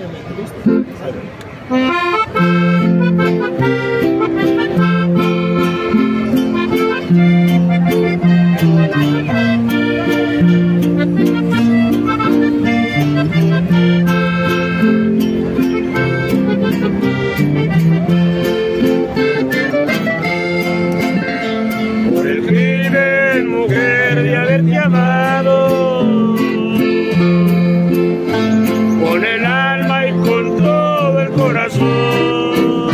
obviamente, ¿listo? Por el crimen, mujer, de haberte amado, con el alma y con todo el corazón.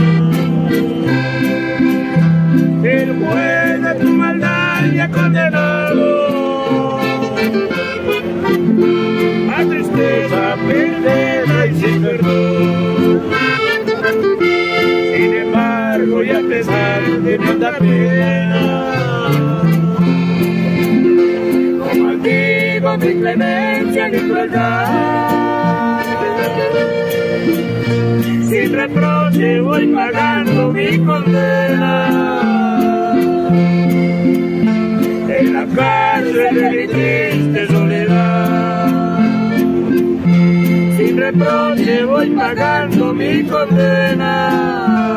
El juez de tu maldad me ha condenado a tristeza, pena y sin perdón. Sin embargo, y a pesar de tanta pena, no maldigo mi clemencia ni crueldad. Sin reproche voy pagando mi condena en la cárcel de mi triste soledad. Sin reproche voy pagando mi condena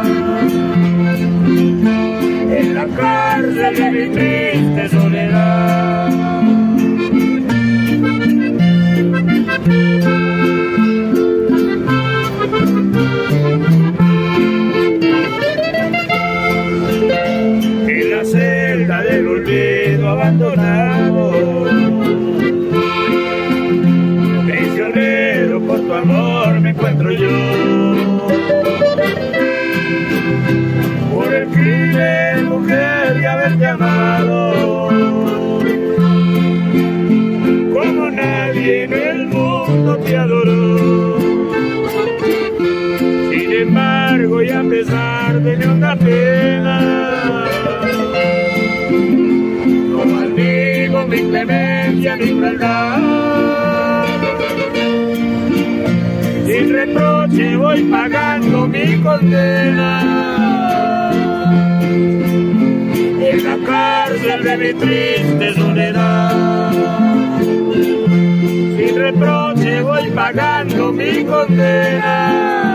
en la cárcel de mi triste soledad. En la celda del olvido abandonado, prisionero por tu amor me encuentro yo. Por el crimen, mujer, de haberte amado, como nadie en el mundo te adoró. Sin embargo, y a pesar de mi honda pena, no maldigo mi clemencia ni crueldad. Sin reproche voy pagando mi condena en la cárcel de mi triste soledad. Sin reproche voy pagando mi condena